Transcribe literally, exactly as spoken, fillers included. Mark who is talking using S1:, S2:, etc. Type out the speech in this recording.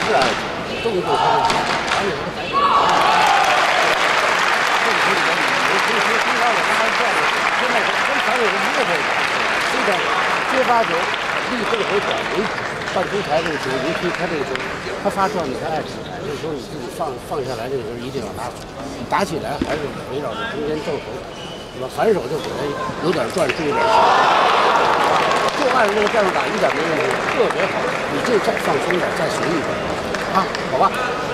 S1: 是爱情，动一动他就而且他还这个球里边，你从从从他的发现的，现在跟传统的一个回打，所以呢，接发球立后回转为主，半出台这个球，尤其他这个球，他发转你才爱起来，这个时候你自己放放下来，这个时候一定要打死，打起来还是围绕着中间正手，对吧？反手就给他有点转，注意点球。就按这个战术打一点没问题，特别好。你就再放松点，再随意点，啊，好吧。